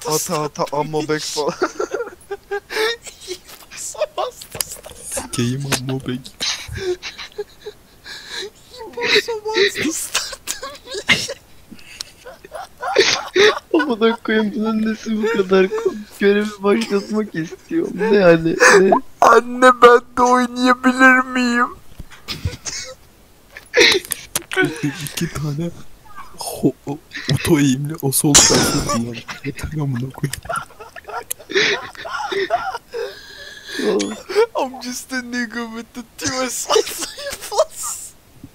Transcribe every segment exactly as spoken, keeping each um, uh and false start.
Ata ata ammo back falan. Sabastı. Sikeyim ammo bek. Sabastı startım. Amına koyayım, bunun nesi bu kadar komik? Görevi başlatmak istiyorum. Ne yani? Ne? Anne ben de oynayabilir miyim? İki tane ho, o, oto eğimli o sol tarafı kullan. Yeter amına koyayım. Oh. I'm just a nigga with the T S plus.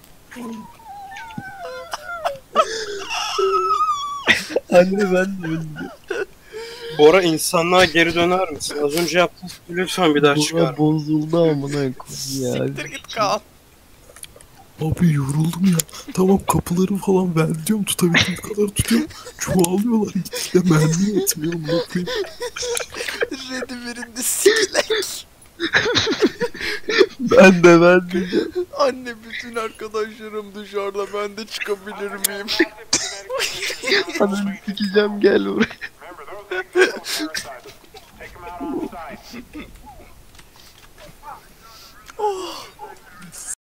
Anne ben de öldüm. Bora, insanlığa geri döner misin? Az önce yaptığın lütfen bir daha çıkar. Bura bozuldu amına koyayım ya. Siktir git Kaan. Abi yoruldum ya. Tamam kapıları falan ver diyorum, tutabildiğim kadar tutuyorum. Çoğalıyorlar gittikçe, mermi yetmiyor amına koyayım. Red'i birinde sikilek. Ben de ben de. Anne bütün arkadaşlarım dışarıda, ben de çıkabilir miyim? Ananı sikeceğim, gel buraya.